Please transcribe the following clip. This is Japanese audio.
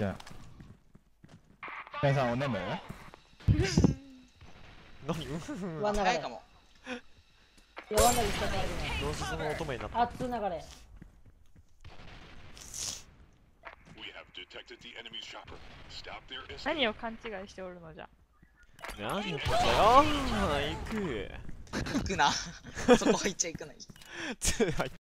じゃあ皆さんおねむ何ワン流れかも。いやワン流れしたくないね。 どうせその乙女になった。 熱流れ。 何を勘違いしておるのじゃ。 何をこったよー行く行くな。そこ入っちゃいけない。